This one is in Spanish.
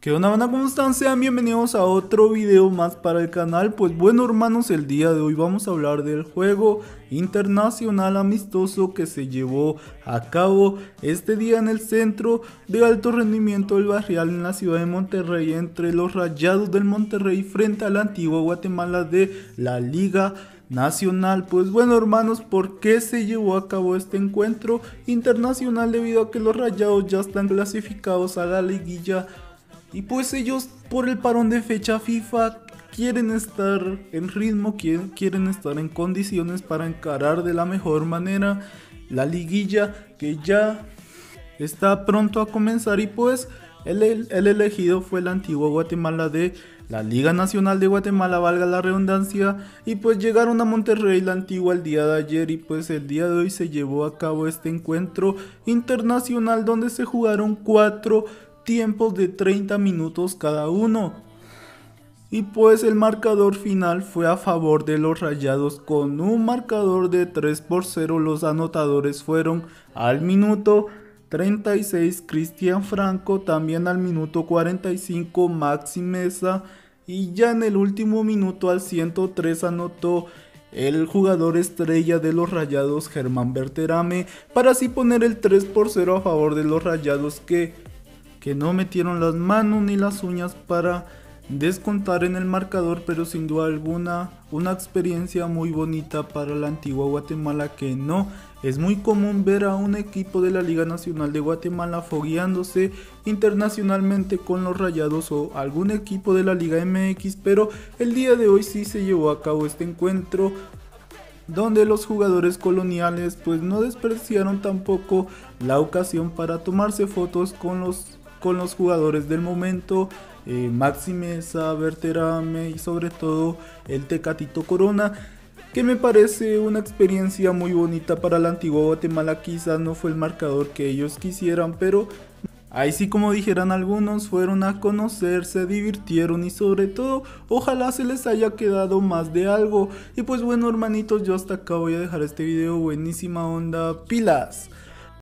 ¿Qué onda, banda? ¿Cómo están? Sean bienvenidos a otro video más para el canal. Pues bueno, hermanos, el día de hoy vamos a hablar del juego internacional amistoso que se llevó a cabo este día en el centro de alto rendimiento del Barrial en la ciudad de Monterrey, entre los Rayados del Monterrey frente a la Antigua Guatemala de la Liga Nacional. Pues bueno, hermanos, ¿por qué se llevó a cabo este encuentro internacional? Debido a que los Rayados ya están clasificados a la liguilla. Y pues ellos, por el parón de fecha FIFA, quieren estar en ritmo, quieren estar en condiciones para encarar de la mejor manera la liguilla que ya está pronto a comenzar. Y pues el elegido fue la Antigua Guatemala de la Liga Nacional de Guatemala, valga la redundancia. Y pues llegaron a Monterrey la Antigua el día de ayer, y pues el día de hoy se llevó a cabo este encuentro internacional donde se jugaron 4 tiempos de 30 minutos cada uno. Y pues el marcador final fue a favor de los Rayados con un marcador de 3-0. Los anotadores fueron al minuto 36 Cristian Franco, también al minuto 45 Maxi Mesa, y ya en el último minuto al 103 anotó el jugador estrella de los Rayados, Germán Berterame, para así poner el 3-0 a favor de los Rayados, que no metieron las manos ni las uñas para descontar en el marcador. Pero sin duda alguna una experiencia muy bonita para la Antigua Guatemala, que no es muy común ver a un equipo de la Liga Nacional de Guatemala fogueándose internacionalmente con los Rayados o algún equipo de la Liga MX. Pero el día de hoy sí se llevó a cabo este encuentro, donde los jugadores coloniales pues no despreciaron tampoco la ocasión para tomarse fotos con los jugadores del momento, Maxi Mesa, Berterame y sobre todo el Tecatito Corona, que me parece una experiencia muy bonita para la Antigua Guatemala. Quizás no fue el marcador que ellos quisieran, pero ahí sí, como dijeran algunos, fueron a conocer, se divirtieron y sobre todo ojalá se les haya quedado más de algo. Y pues bueno, hermanitos, yo hasta acá voy a dejar este video. Buenísima onda, pilas.